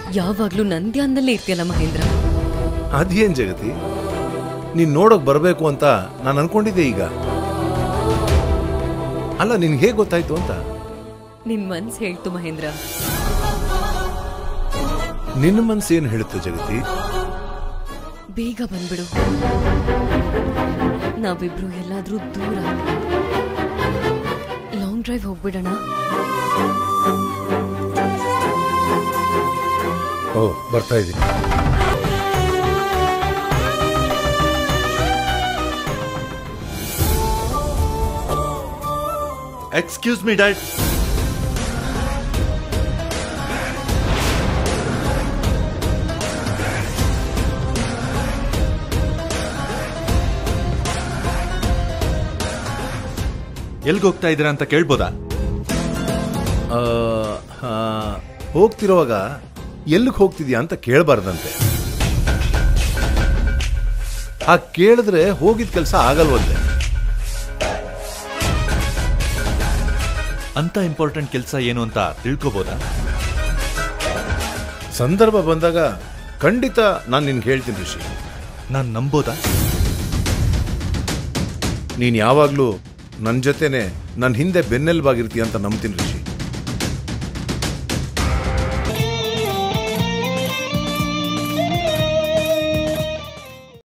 ಯಾವಾಗ್ಲೂ ನನ್ನ ಧ್ಯಾನದಲ್ಲೇ ಇರ್ತೀಯಲ್ಲ ಮಹೇಂದ್ರ. ಅದೇನ್ ಜಗತಿ, ನೀನ್ ನೋಡೋಕ್ ಬರಬೇಕು ಅಂತ ನಾನು ಅನ್ಕೊಂಡಿದ್ದೆ. ಈಗ ಅಲ್ಲ, ನಿನ್ಗೆ ಹೇಗೆ ಗೊತ್ತಾಯ್ತು ಅಂತ? ನಿನ್ ಮನ್ಸು ಹೇಳ್ತು ಮಹೇಂದ್ರ. ನಿನ್ನ ಮನ್ಸು ಏನ್ ಹೇಳುತ್ತೆ ಜಗತಿ? ಬೇಗ ಬಂದ್ಬಿಡು, ನಾವಿಬ್ರು ಎಲ್ಲಾದ್ರೂ ದೂರ ಲಾಂಗ್ ಡ್ರೈವ್ ಹೋಗ್ಬಿಡೋಣ. ಓ, ಬರ್ತಾ ಇದ್ದೀನಿ. Excuse me dad. ಎಲ್ಗೆ ಹೋಗ್ತಾ ಇದ್ದೀರಾ ಅಂತ ಕೇಳ್ಬೋದಾ? ಹೋಗ್ತಿರುವಾಗ ಎಲ್ಲಿಗೆ ಹೋಗ್ತಿದ್ಯಾ ಅಂತ ಕೇಳಬಾರ್ದಂತೆ. ಆ ಕೇಳಿದ್ರೆ ಹೋಗಿದ ಕೆಲಸ ಆಗಲ್ವಂತೆ. ಅಂತ ಇಂಪಾರ್ಟೆಂಟ್ ಕೆಲಸ ಏನು ಅಂತ ತಿಳ್ಕೋಬೋದಾ? ಸಂದರ್ಭ ಬಂದಾಗ ಖಂಡಿತ ನಾನು ನಿನ್ಗೆ ಹೇಳ್ತೀನಿ ಋಷಿ. ನಾನು ನಂಬೋದಾ? ನೀನು ಯಾವಾಗಲೂ ನನ್ನ ಜೊತೆನೆ ನನ್ನ ಹಿಂದೆ ಬೆನ್ನೆಲುಬಾಗಿರ್ತೀಯ ಅಂತ ನಂಬ್ತೀನಿ ಋಷಿ.